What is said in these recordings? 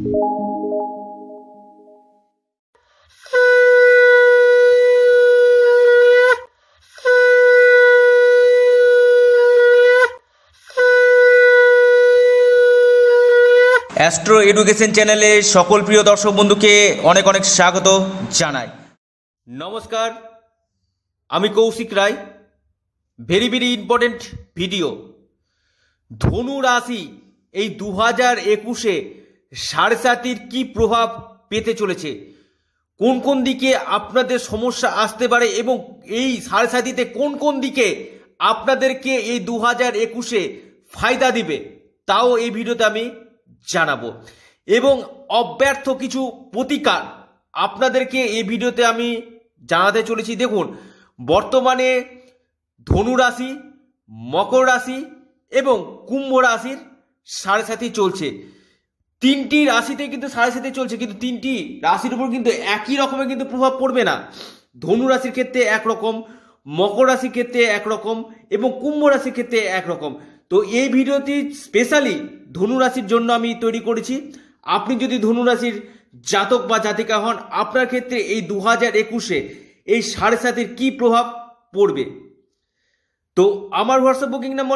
Astro education চ্যানেলে সকল প্রিয় দর্শক বন্ধুকে অনেক অনেক স্বাগত জানাই। নমস্কার, আমি Koushik Roy. Very very important video. ধনু রাশি এই 2021-এ সাড়ে সাতির কী প্রভাব পেতে চলেছে, কোন কোন দিকে আপনাদের সমস্যা আসতে পারে এবং এই সাড়ে সাতিতে কোন কোন দিকে আপনাদেরকে এই 2021-এ ফায়দা দিবে, তাও এই ভিডিওতে আমি জানাবো। এবং অব্যর্থ কিছু প্রতিকার আপনাদেরকে এই ভিডিওতে আমি জানাতে চলেছি। দেখুন, বর্তমানে ধনু রাশি, মকর রাশি এবং কুম্ভ রাশির সাড়ে সাতি চলছে। তিনটি রাশিতে কিন্তু সাড়ে সাতি চলছে, কিন্তু তিনটি রাশির উপর কিন্তু একই রকমের কিন্তু প্রভাব পড়বে না। ধনু রাশির ক্ষেত্রে একরকম, মকর রাশির ক্ষেত্রে একরকম এবং কুম্ভ রাশির ক্ষেত্রে একরকম। তো এই ভিডিওটি স্পেশালি ধনু রাশির জন্য আমি তৈরি করেছি। আপনি যদি ধনু রাশির জাতক বা জাতিকা হন, আপনার ক্ষেত্রে এই 2021-এ এই সাড়ে সাতির কী প্রভাব পড়বে। তো আমার হোয়াটসঅ্যাপ বুকিং নম্বর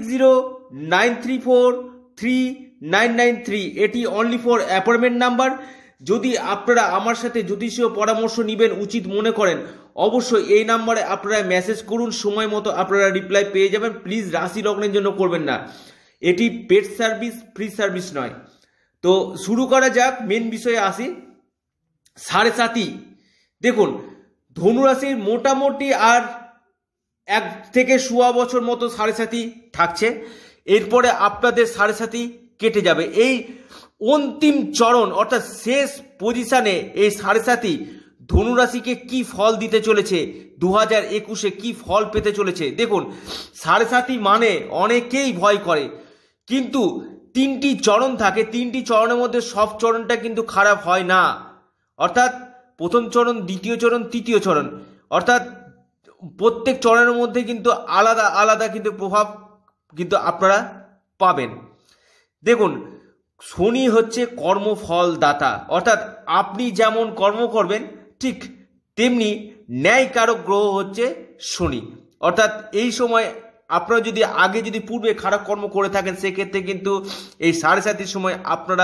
9609343993, এটি অনলি ফর অ্যাপয়েন্টমেন্ট নাম্বার। যদি আপনারা আমার সাথে জ্যোতিষীয় পরামর্শ নেবেন উচিত মনে করেন, অবশ্যই এই নাম্বারে আপনারা মেসেজ করুন, সময় মতো আপনারা রিপ্লাই পেয়ে যাবেন। প্লিজ রাশি লগ্নের জন্য করবেন না, এটি পেড সার্ভিস, ফ্রি সার্ভিস নয়। তো শুরু করা যাক, মেন বিষয়ে আসি। সাড়ে সাতি, দেখুন ধনুরাশির মোটামুটি আর 1 থেকে 1.25 বছর মতো সাড়ে সাতি থাকছে। এরপরে আপনাদের সাড়ে সাতি কেটে যাবে। এই অন্তিম চরণ অর্থাৎ শেষ পজিশনে এই সাড়ে সাতি ধনুরাশিকে কি ফল দিতে চলেছে, 2021-এ কি ফল পেতে চলেছে। দেখুন, সাড়ে সাতি মানে অনেকেই ভয় করে, কিন্তু 3টি চরণ থাকে। 3টি চরণের মধ্যে সব চরণটা কিন্তু খারাপ হয় না। অর্থাৎ প্রথম চরণ, দ্বিতীয় চরণ, তৃতীয় চরণ, অর্থাৎ প্রত্যেক চরণের মধ্যে কিন্তু আলাদা আলাদা কিন্তু প্রভাব কিন্তু আপনারা পাবেন। দেখুন, শনি হচ্ছে কর্মফল দাতা, অর্থাৎ আপনি যেমন কর্ম করবেন ঠিক তেমনি ন্যায়কারক গ্রহ হচ্ছে শনি। অর্থাৎ এই সময় আপনারা যদি আগে যদি পূর্বে খারাপ কর্ম করে থাকেন, সেক্ষেত্রে কিন্তু এই সাড়ে সাতির সময় আপনারা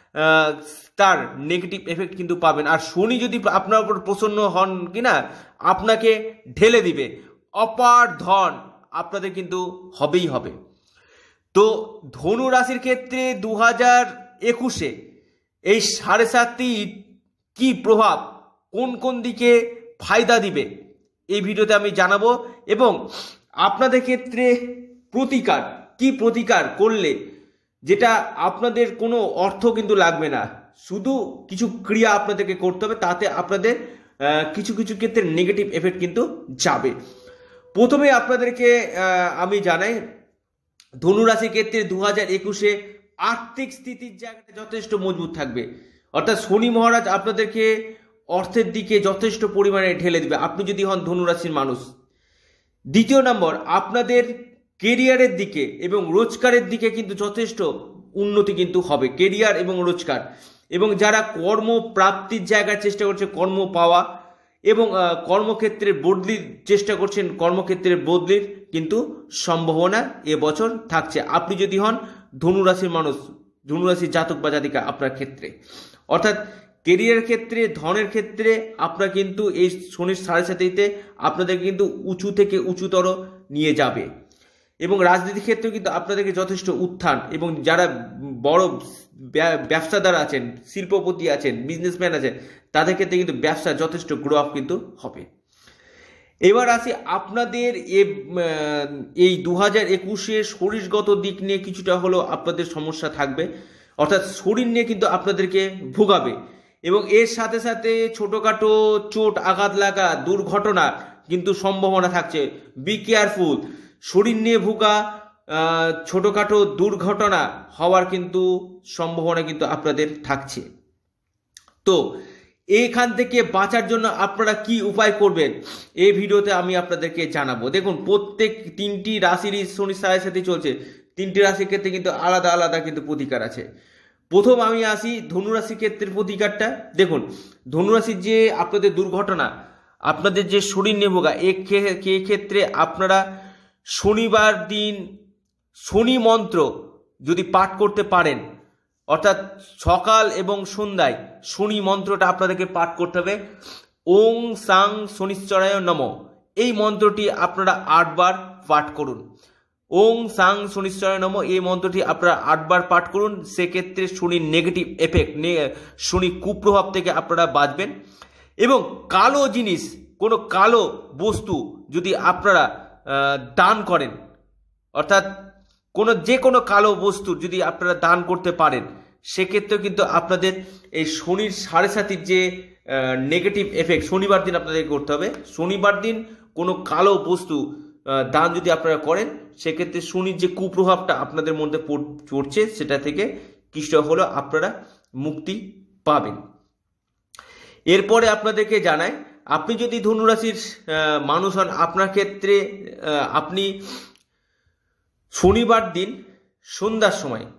তার নেগেটিভ এফেক্ট কিন্তু পাবেন। আর শনি যদি আপনার উপর প্রসন্ন হন কিনা, আপনাকে ঢেলে দিবে, অপার ধন আপনাদের কিন্তু হবেই হবে। তো ধনু রাশির ক্ষেত্রে 2021-এ এই সাড়ে সাতির কি প্রভাব, কোন কোন দিকে ফায়দা দিবে, এই ভিডিওতে আমি জানাবো। এবং আপনাদের ক্ষেত্রে প্রতিকার, কি প্রতিকার করলে যেটা আপনাদের কোনো অর্থ কিন্তু লাগবে না, শুধু কিছু ক্রিয়া আপনাদেরকে করতে হবে, তাতে আপনাদের কিছু কিছু ক্ষেত্রে নেগেটিভ এফেক্ট কিন্তু যাবে। প্রথমে আপনাদেরকে আমি জানাই, ধনুরাশির ক্ষেত্রে 2021-এ আর্থিক স্থিতির জায়গাটা যথেষ্ট মজবুত থাকবে। অর্থাৎ শনি মহারাজ আপনাদেরকে অর্থের দিকে যথেষ্ট পরিমাণে ঢেলে দেবে, আপনি যদি হন ধনুরাশির মানুষ। দ্বিতীয় নম্বর, আপনাদের কেরিয়ারের দিকে এবং রোজগারের দিকে কিন্তু যথেষ্ট উন্নতি কিন্তু হবে, কেরিয়ার এবং রোজগার। এবং যারা কর্মপ্রাপ্তির জায়গায় চেষ্টা করছে কর্ম পাওয়া এবং কর্মক্ষেত্রে বদলির চেষ্টা করছেন, কর্মক্ষেত্রের বদলির কিন্তু সম্ভাবনা এবছর থাকছে, আপনি যদি হন ধনুরাশির মানুষ, ধনুরাশির জাতক বা জাতিকা আপনার ক্ষেত্রে। অর্থাৎ কেরিয়ার ক্ষেত্রে, ধনের ক্ষেত্রে আপনার কিন্তু এই শনির সাড়ে সাতিতে আপনাদের কিন্তু উঁচু থেকে উঁচুতর নিয়ে যাবে। এবং রাজনীতির ক্ষেত্রেও কিন্তু আপনাদেরকে যথেষ্ট উত্থান, এবং যারা বড় ব্যবসাদার আছেন, শিল্পপতি আছেন, বিজনেসম্যান আছেন, তাদের ক্ষেত্রে কিন্তু ব্যবসা যথেষ্ট গ্রো আপ কিন্তু হবে। এবার আসি আপনাদের এই 2021-এ শরীরগত দিক নিয়ে কিছুটা হলেও আপনাদের সমস্যা থাকবে। অর্থাৎ শরীর নিয়ে কিন্তু আপনাদেরকে ভোগাবে, এবং এর সাথে সাথে ছোটোখাটো চোট আঘাত লাগা, দুর্ঘটনা কিন্তু সম্ভাবনা থাকছে। বি কেয়ারফুল, শরীর নিয়ে ভোগা, ছোটোখাটো দুর্ঘটনা হওয়ার কিন্তু সম্ভাবনা কিন্তু আপনাদের থাকছে। তো এইখান থেকে বাঁচার জন্য আপনারা কি উপায় করবেন, এই ভিডিওতে আমি আপনাদেরকে জানাবো। দেখুন, প্রত্যেক 3টি রাশিরই শনি সাড়ে সাতি চলছে, 3টি রাশির ক্ষেত্রে কিন্তু আলাদা আলাদা কিন্তু প্রতিকার আছে। প্রথম আমি আসি ধনুরাশি ক্ষেত্রের প্রতিকারটা। দেখুন, ধনুরাশির যে আপনাদের দুর্ঘটনা, আপনাদের যে শরীর নেভোগা, ক্ষেত্রে আপনারা শনিবার দিন শনি মন্ত্র যদি পাঠ করতে পারেন, অর্থাৎ সকাল এবং সন্ধ্যায় শনি মন্ত্রটা আপনাদেরকে পাঠ করতে হবে। ওং সাং শনিশ্চরায় নমঃ, এই মন্ত্রটি আপনারা 8 বার পাঠ করুন। ওং সাং শনিশ্চরায় নমঃ, এই মন্ত্রটি আপনারা 8 বার পাঠ করুন। সেক্ষেত্রে শনির নেগেটিভ এফেক্ট, শনি কুপ্রভাব থেকে আপনারা বাঁচবেন। এবং কালো জিনিস, কোনো কালো বস্তু যদি আপনারা দান করেন, অর্থাৎ যে কোনো কালো বস্তু যদি আপনারা দান করতে পারেন, সেক্ষেত্রে কিন্তু আপনাদের এই শনির 7.5 যে নেগেটিভ এফেক্ট শনিবার দিন আপনাদেরকে করতে হবে। শনিবার দিন কোনো কালো বস্তু দান যদি আপনারা করেন, সেক্ষেত্রে শনির যে কুপ্রভাবটা আপনাদের মধ্যে পড়ছে সেটা থেকে কিছুটা হলেও আপনারা মুক্তি পাবেন। এরপরে আপনাদেরকে জানাই, আপনি যদি ধনুরাশির মানুষ হন, আপনার ক্ষেত্রে আপনি শনিবার দিন সন্ধ্যার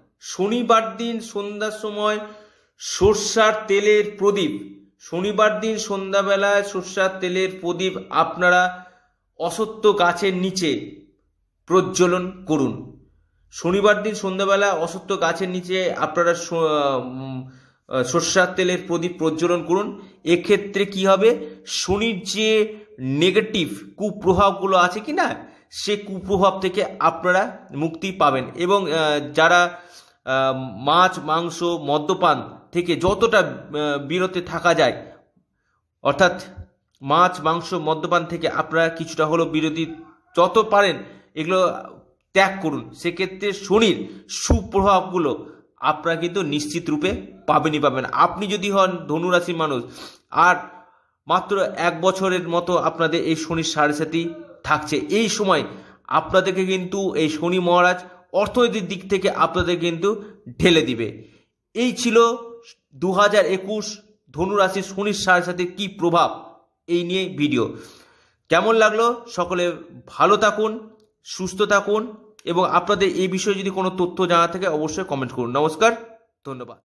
সময় সরষার তেলের প্রদীপ, শনিবার দিন সন্ধ্যাবেলায় সরষার তেলের প্রদীপ আপনারা অশ্বত্থ গাছের নিচে প্রজ্বলন করুন। শনিবার দিন সন্ধ্যাবেলা অশ্বত্থ গাছের নিচে আপনারা সরষার তেলের প্রদীপ প্রজ্বলন করুন। এক্ষেত্রে কি হবে, শনির যে নেগেটিভ কুপ্রভাবগুলো আছে কি না, সে কুপ্রভাব থেকে আপনারা মুক্তি পাবেন। এবং যারা মাছ মাংস মদ্যপান থেকে যতটা বিরতে থাকা যায়, অর্থাৎ মাছ মাংস মদ্যপান থেকে আপনারা কিছুটা হলেও বিরতি যত পারেন এগুলো ত্যাগ করুন। সেক্ষেত্রে শনির সুপ্রভাবগুলো আপনারা কিন্তু নিশ্চিত রূপে পাবেন। আপনি যদি হন ধনুরাশির মানুষ, আর মাত্র 1 বছরের মতো আপনাদের এই শনির 7.5 থাকছে, এই সময় আপনাদেরকে কিন্তু এই শনি মহারাজ অর্থনৈতিক দিক থেকে আপনাদের কিন্তু ঢেলে দিবে। এই ছিল 2021 ধনুরাশির শনির 7.5 কি প্রভাব, এই নিয়ে ভিডিও। কেমন লাগলো? সকলে ভালো থাকুন, সুস্থ থাকুন, এবং আপনাদের এই বিষয়ে যদি কোনো তথ্য জানা থাকে অবশ্যই কমেন্ট করুন। নমস্কার, ধন্যবাদ।